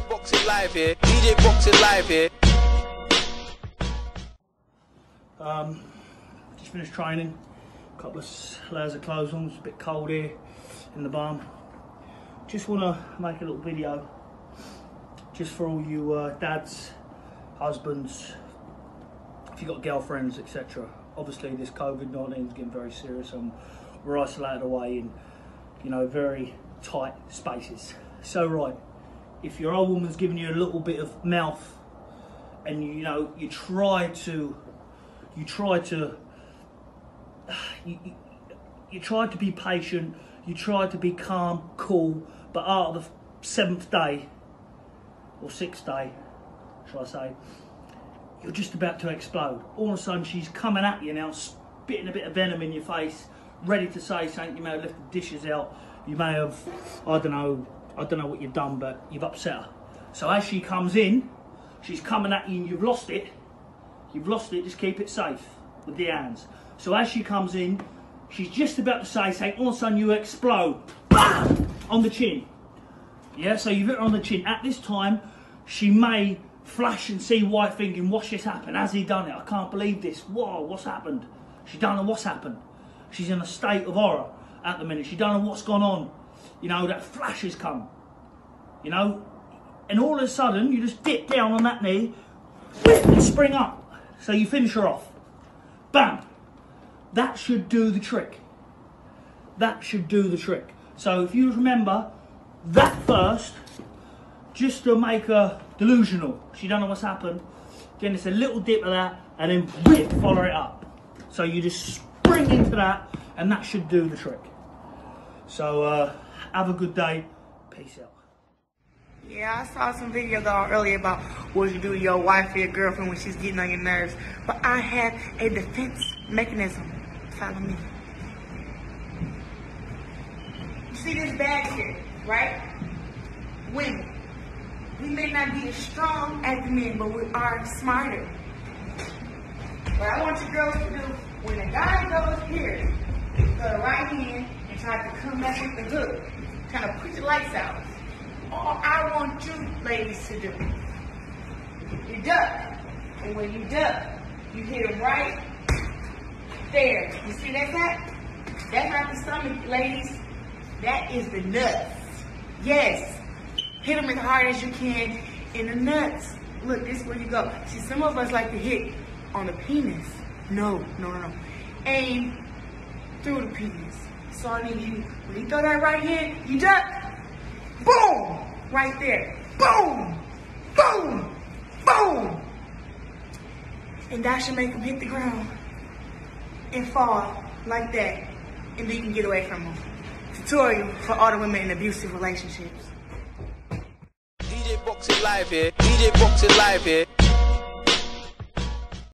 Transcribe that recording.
DJ Boxing Live here. DJ Boxing Live here. Just finished training. A couple of layers of clothes on. It's a bit cold here in the barn. Just want to make a little video just for all you dads, husbands, if you've got girlfriends, etc. Obviously this COVID-19 is getting very serious and we're isolated away in, you know, very tight spaces. So right, if your old woman's giving you a little bit of mouth and you try to be patient, you try to be calm, cool, but out of the 7th day or 6th day, shall I say, you're just about to explode. All of a sudden she's coming at you now, spitting a bit of venom in your face, ready to say something. You may have left the dishes out, you may have, I don't know what you've done, but you've upset her. So as she comes in, she's coming at you and you've lost it, just keep it safe with the hands. So as she comes in, she's just about to say something, all of a sudden you explode, BAM! On the chin. Yeah, so you've hit her on the chin. At this time, she may flash and see white thinking, what's just happened? Has he done it? I can't believe this. Whoa, what's happened? She don't know what's happened. She's in a state of horror at the minute. She don't know what's gone on. You know, that flash has come. You know, and all of a sudden, you just dip down on that knee, whip, and spring up. So you finish her off. Bam. That should do the trick. That should do the trick. So if you remember that first, just to make her delusional, she don't know what's happened, then it's a little dip of that, and then whip, follow it up. So you just spring into that, and that should do the trick. So have a good day. Peace out. Yeah, I saw some videos on earlier about what you do to your wife or your girlfriend when she's getting on your nerves. But I have a defense mechanism. Follow me. You see this bag here, right? Women. We may not be as strong as the men, but we are smarter. What I want you girls to do, when a guy goes here, go the right hand and try to come back with the hook. Kind of put your lights out. All I want you ladies to do, you duck. And when you duck, you hit him right there. You see that at? That's not the stomach, ladies. That is the nuts. Yes. Hit them as hard as you can in the nuts. Look, this is where you go. See, some of us like to hit on the penis. No. Aim through the penis. So I need you, when you throw that right hand, you duck. Boom! Right there. Boom! Boom! Boom! And that should make him hit the ground and fall like that. And then you can get away from him. Tutorial for all the women in abusive relationships. DJ Boxing Live here. DJ Boxing Live here.